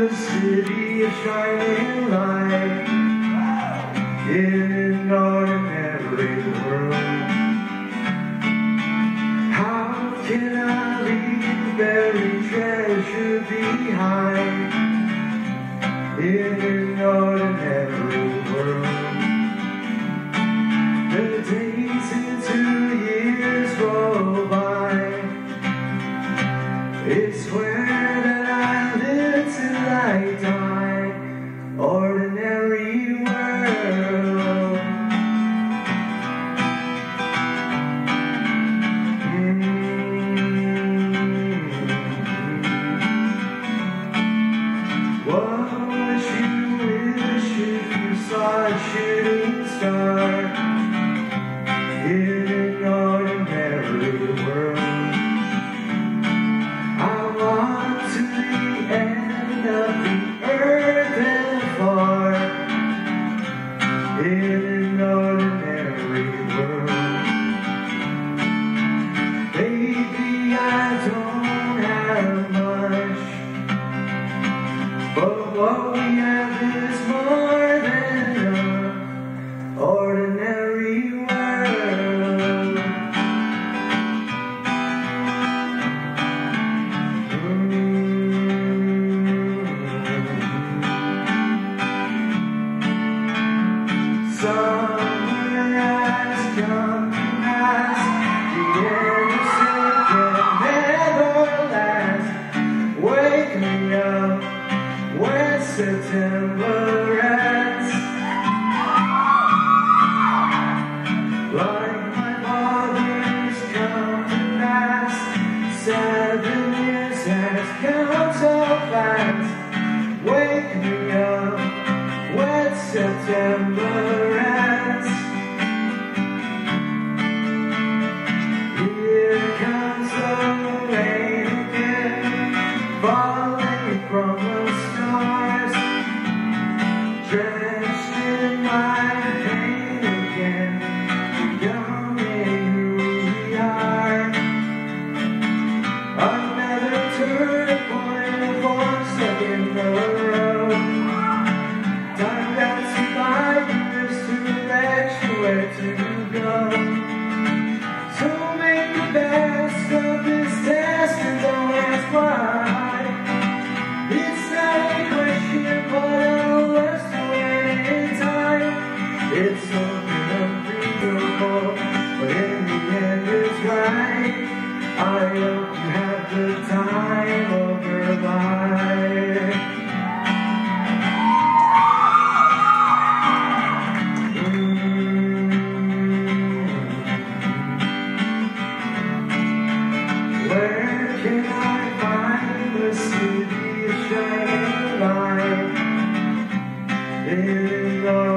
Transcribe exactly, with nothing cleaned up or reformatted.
the city of shining light in an ordinary world. How can I leave buried treasure behind in an ordinary world? The days into years roll by. It's where that I live till I die. Ordinary world. What wish you wish if you saw a shooting star in an ordinary world? I walk to the end of the earth and far in an ordinary world. Baby, I don't have much, but what we have is more than enough. Ordinary world. Summer has come to pass, the innocent can never last. Wake me up when September ends. Like my father's come to pass, seven years has come so fast. Wake me up when September ends. Here comes the rain again, falling from the stars, drenched in my pain again, becoming who we are. Another turning point, one step in the road. Time passes by, years to direct you where to go. So make the best of this test and don't ask why. It's not a question, but I'll rest away in time. It's something unbelievable, but in the end it's right. I hope you have the time of your life. Where can I find the city of shining light in the